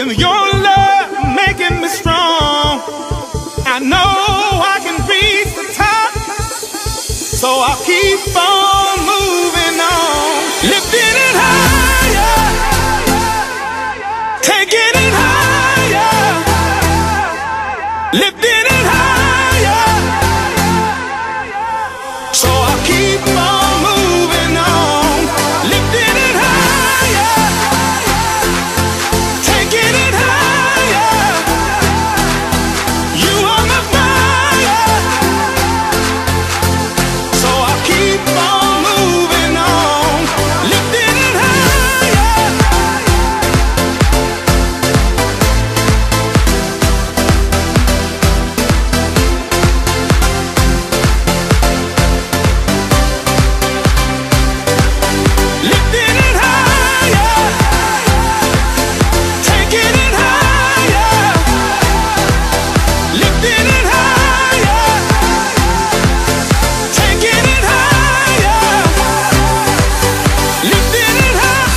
your love making me strong, I know I can reach the top, so I'll keep on moving on, lifting it higher, taking it higher, lifting it higher, so I'll keep on moving on, lifting it higher, taking it higher. You are my fire, so I'll keep on moving on, lifting it higher. Lifting it higher, taking it higher, lifting it higher, taking it higher, lifting it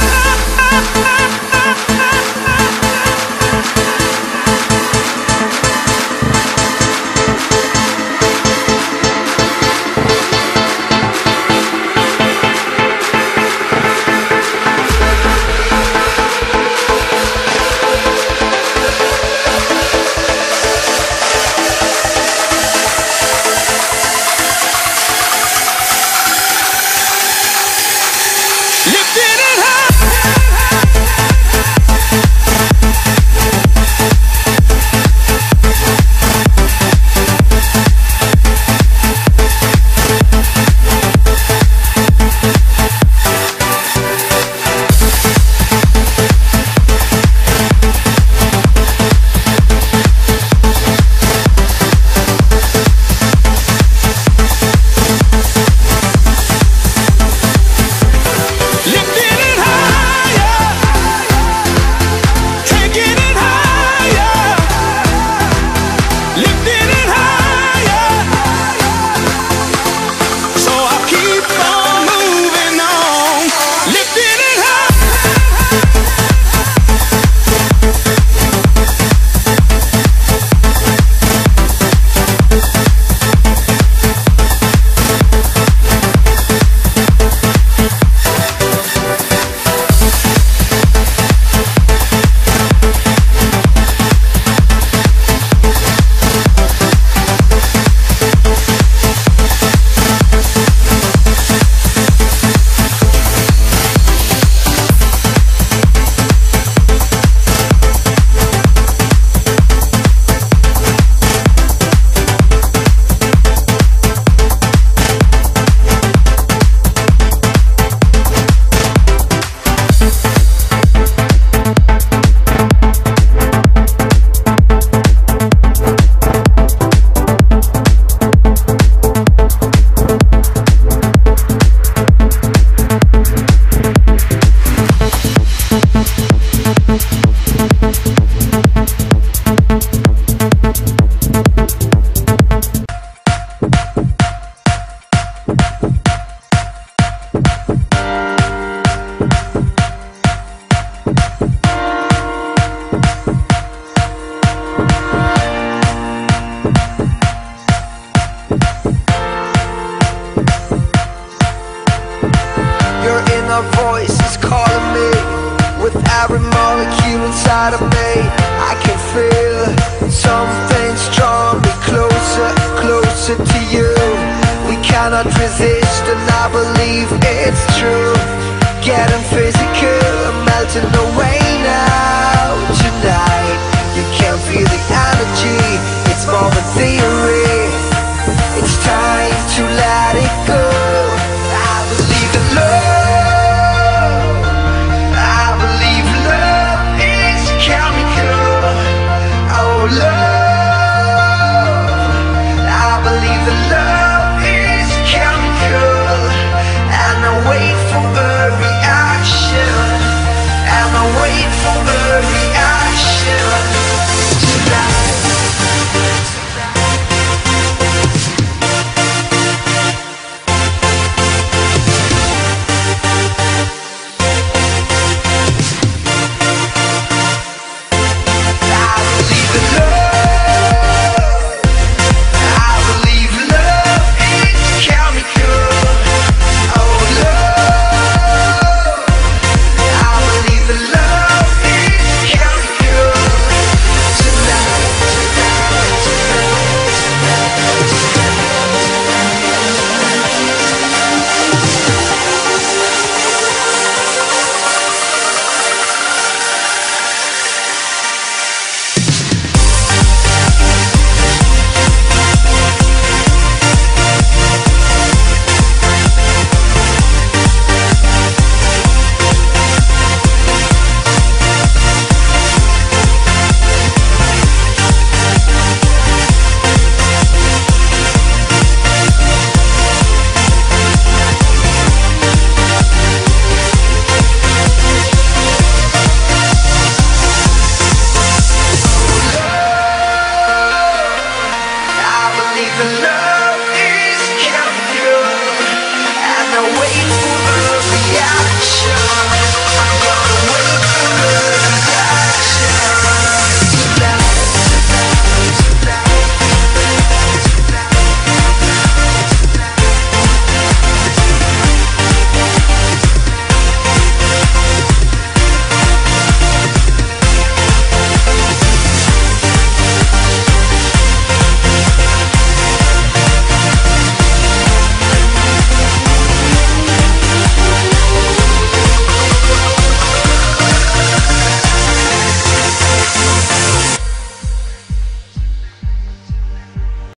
voice is calling me. With every molecule inside of me, I can feel something strong me closer, closer to you. We cannot resist, and I believe it's true. Getting physical.